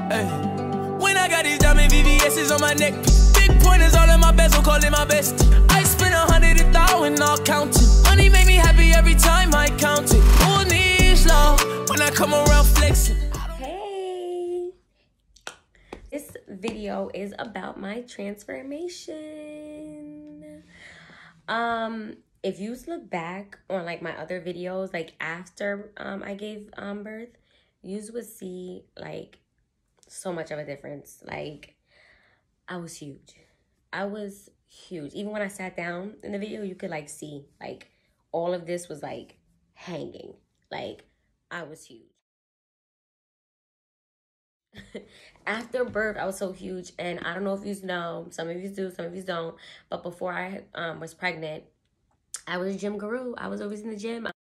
Hey. When I got these diamond VVS's on my neck, big pointers all in my bezel, calling my bestie. I spent 100,000, not counting. Money make me happy every time I count it. Who needs love when I come around flexing? Hey, this video is about my transformation. If you look back on like my other videos, like after I gave birth, you would see like so much of a difference. Like I was huge. Even when I sat down in the video, you could like see like all of this was like hanging. Like I was huge. After birth, I was so huge, and I don't know if you know, some of you do, some of you don't, but before I was pregnant, I was a gym guru. I was always in the gym. I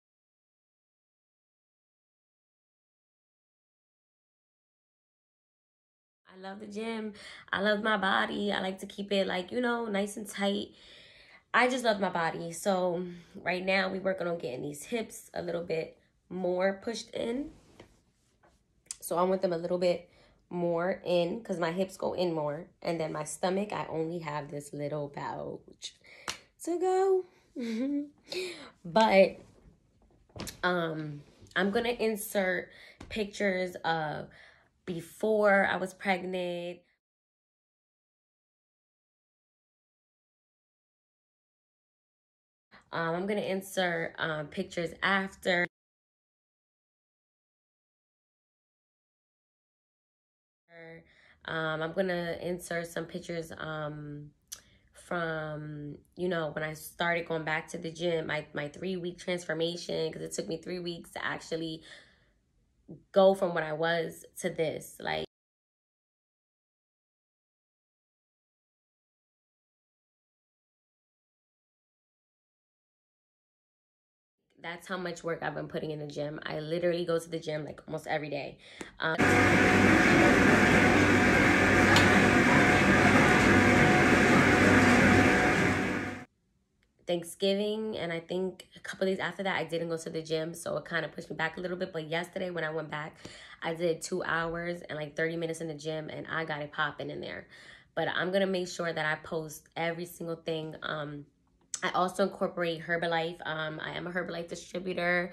love the gym. I love my body. I like to keep it like, you know, nice and tight. I just love my body. So right now we're working on getting these hips a little bit more pushed in. So I want them a little bit more in because my hips go in more. And then my stomach, I only have this little pouch to go. But I'm gonna insert pictures of before I was pregnant. I'm gonna insert pictures after. I'm gonna insert some pictures from, you know, when I started going back to the gym, my 3-week transformation, because it took me 3 weeks to actually go from what I was to this. Like, that's how much work I've been putting in the gym. I literally go to the gym like almost every day. Thanksgiving, and I think a couple days after that I didn't go to the gym, so it kind of pushed me back a little bit. But yesterday when I went back, I did 2 hours and like 30 minutes in the gym, and I got it popping in there. But I'm gonna make sure that I post every single thing. I also incorporate Herbalife. I am a Herbalife distributor.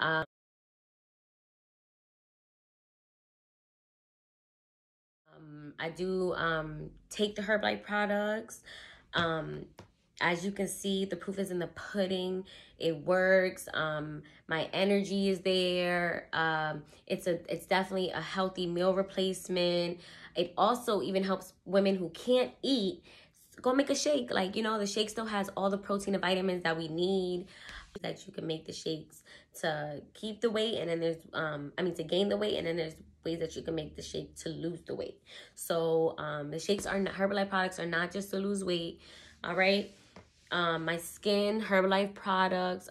I do take the Herbalife products. As you can see, the proof is in the pudding. It works. My energy is there. It's definitely a healthy meal replacement. It also even helps women who can't eat go make a shake. Like, you know, the shake still has all the protein and vitamins that we need. That you can make the shakes to keep the weight, and then there's to gain the weight, and then there's ways that you can make the shake to lose the weight. So the shakes are not, Herbalife products are not just to lose weight. All right. My skin, Herbalife products.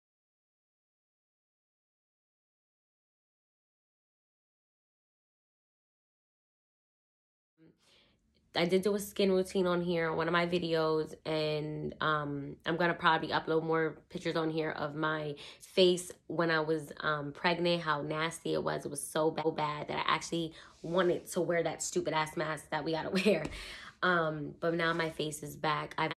I did do a skin routine on here on one of my videos, and I'm gonna probably upload more pictures on here of my face when I was pregnant, how nasty it was. It was so bad that I actually wanted to wear that stupid ass mask that we gotta wear. But now my face is back. I've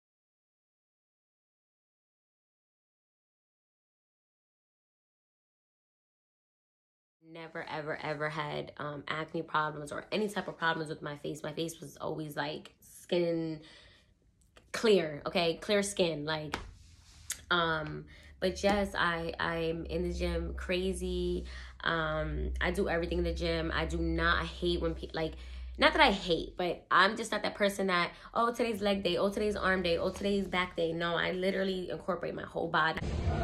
never ever had acne problems or any type of problems with my face. My face was always like skin clear, okay, clear skin. Like but yes, I'm in the gym crazy. I do everything in the gym. I hate when people like, not that I hate, but I'm just not that person that, oh, today's leg day, oh, today's arm day, oh, today's back day. No, I literally incorporate my whole body.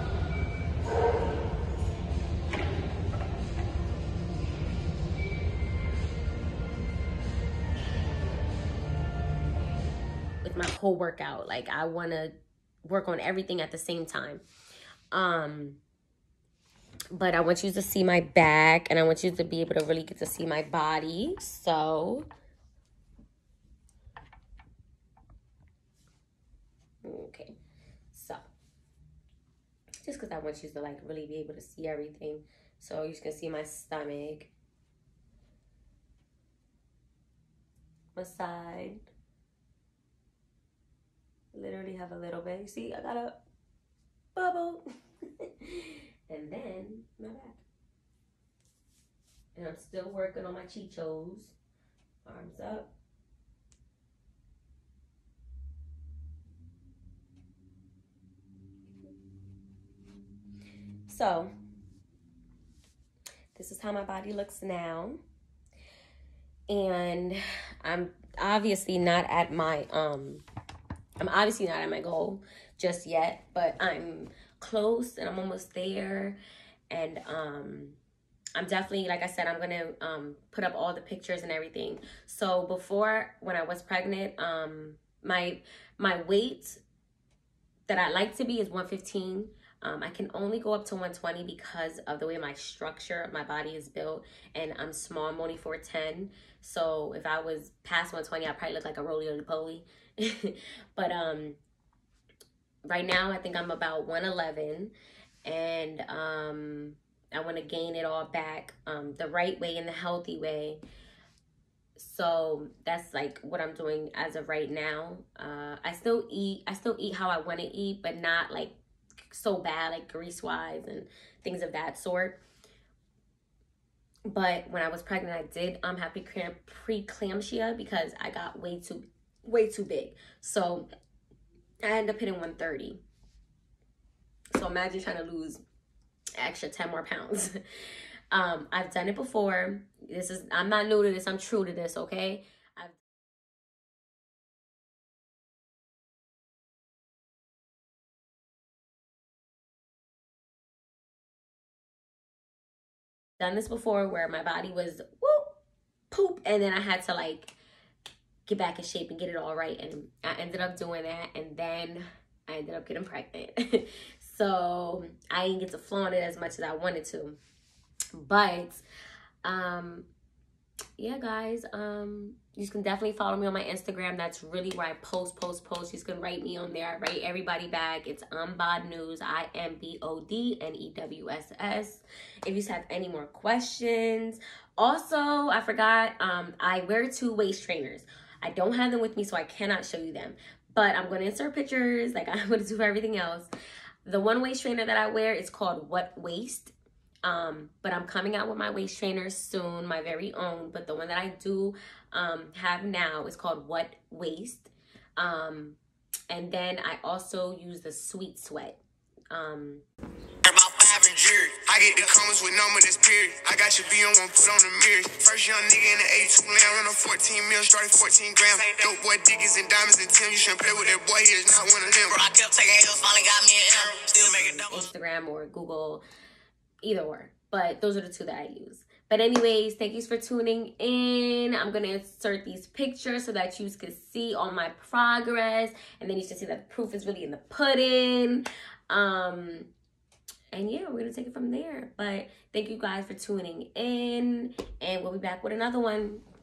With my whole workout, like I want to work on everything at the same time. But I want you to see my back, and I want you to be able to really get to see my body. So okay, so just because I want you to like really be able to see everything, so you can see my stomach. side. Literally have a little bit. See, I got a bubble. And then my back. And I'm still working on my chichos. Arms up. So, this is how my body looks now. And I'm obviously not at my goal just yet, but I'm close and I'm almost there. And I'm definitely, like I said, I'm gonna put up all the pictures and everything. So before, when I was pregnant, my weight that I like to be is 115. I can only go up to 120 because of the way my structure of my body is built, and I'm small. I'm only 4'10". So if I was past 120, I'd probably look like a roly-poly. But right now I think I'm about 111, and I want to gain it all back the right way and the healthy way. So that's like what I'm doing as of right now. I still eat how I want to eat, but not like so bad, like grease wise and things of that sort. But when I was pregnant, I did have preeclampsia because I got way too big. So I ended up hitting 130. So imagine trying to lose extra 10 more pounds. I've done it before. I'm not new to this. I'm true to this, okay? I've done this before where my body was poop, and then I had to like get back in shape and get it all right, and I ended up doing that, and then I ended up getting pregnant. So I didn't get to flaunt it as much as I wanted to. But yeah, guys, you can definitely follow me on my Instagram. That's really where I post. You can write me on there. I write everybody back. It's Imbod News, IMBODNEWSS. If you have any more questions. Also, I forgot, I wear 2 waist trainers. I don't have them with me, so I cannot show you them. But I'm going to insert pictures like I'm going to do for everything else. The one waist trainer that I wear is called What Waist. But I'm coming out with my waist trainers soon, my very own. But the one that I do have now is called What Waist. And then I also use the Sweet Sweat. About 5 and jury. I get the comments with number that's period. I got your B on one, put on the mirrors. First young nigga in the A2 land, run on 14 mil, started 14 grams. Dope boy, Dickies and diamonds and Tim. You shouldn't play with that boy, he is not one of them. Bro, I kept taking L's, finally got me an M. Still making double. Instagram or Google, either or. But those are the 2 that I use. But anyways, thank you for tuning in. I'm going to insert these pictures so that you can see all my progress. And then you can see that the proof is really in the pudding. And yeah, we're going to take it from there. But thank you guys for tuning in. And we'll be back with another one.